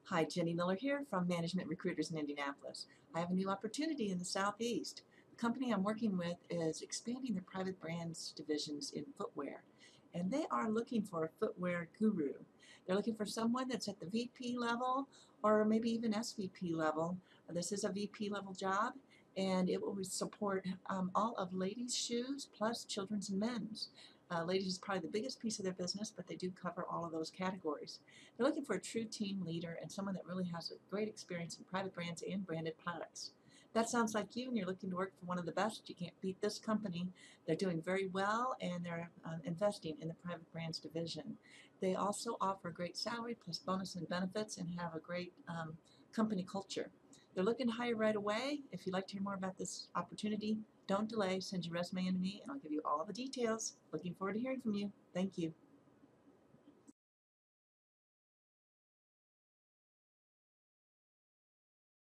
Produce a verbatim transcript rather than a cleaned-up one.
Hi, Jenny Miller here from Management Recruiters in Indianapolis. I have a new opportunity in the Southeast. The company I'm working with is expanding their private brands divisions in footwear, and they are looking for a footwear guru. They're looking for someone that's at the V P level or maybe even S V P level. This is a V P level job, and it will support um, all of ladies' shoes plus children's and men's. Uh, ladies is probably the biggest piece of their business, but they do cover all of those categories. They're looking for a true team leader and someone that really has a great experience in private brands and branded products. That sounds like you and you're looking to work for one of the best. You can't beat this company. They're doing very well and they're uh, investing in the private brands division. They also offer a great salary plus bonus and benefits and have a great um, company culture. They're looking to hire right away. If you'd like to hear more about this opportunity, don't delay. Send your resume in to me and I'll give you all the details. Looking forward to hearing from you. Thank you.